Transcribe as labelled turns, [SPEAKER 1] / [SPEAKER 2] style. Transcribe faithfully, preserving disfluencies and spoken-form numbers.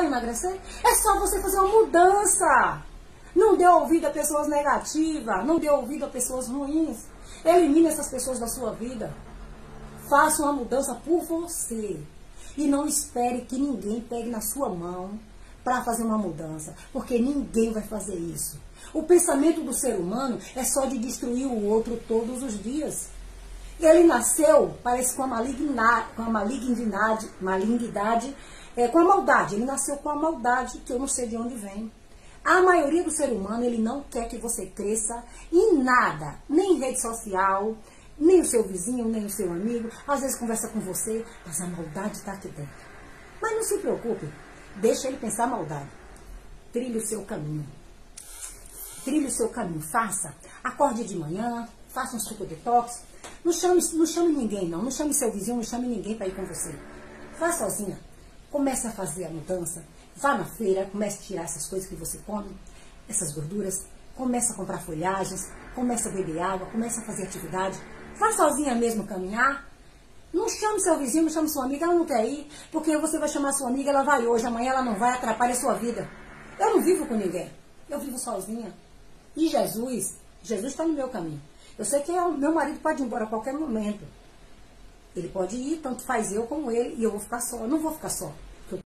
[SPEAKER 1] vai emagrecer? É só você fazer uma mudança. Não dê ouvido a pessoas negativas, não dê ouvido a pessoas ruins. Elimine essas pessoas da sua vida. Faça uma mudança por você. E não espere que ninguém pegue na sua mão para fazer uma mudança, porque ninguém vai fazer isso. O pensamento do ser humano é só de destruir o outro todos os dias. Ele nasceu, parece, com a malignidade, com a malignidade, malignidade é, com a maldade. Ele nasceu com a maldade, que eu não sei de onde vem. A maioria do ser humano, ele não quer que você cresça em nada, nem em rede social, nem o seu vizinho, nem o seu amigo. Às vezes conversa com você, mas a maldade está aqui dentro. Mas não se preocupe, deixa ele pensar a maldade. Trilhe o seu caminho. Trilhe o seu caminho, faça. Acorde de manhã, faça um suco detox. Não chame, não chame ninguém, não. Não chame seu vizinho, não chame ninguém para ir com você. Vá sozinha. Comece a fazer a mudança. Vá na feira, comece a tirar essas coisas que você come, essas gorduras. Comece a comprar folhagens, comece a beber água, comece a fazer atividade. Vá sozinha mesmo caminhar. Não chame seu vizinho, não chame sua amiga, ela não quer ir, porque você vai chamar sua amiga, ela vai hoje, amanhã ela não vai, atrapalha a sua vida. Eu não vivo com ninguém, eu vivo sozinha. E Jesus, Jesus está no meu caminho. Eu sei que o meu marido pode ir embora a qualquer momento. Ele pode ir, tanto faz eu como ele, e eu vou ficar só. Eu não vou ficar só.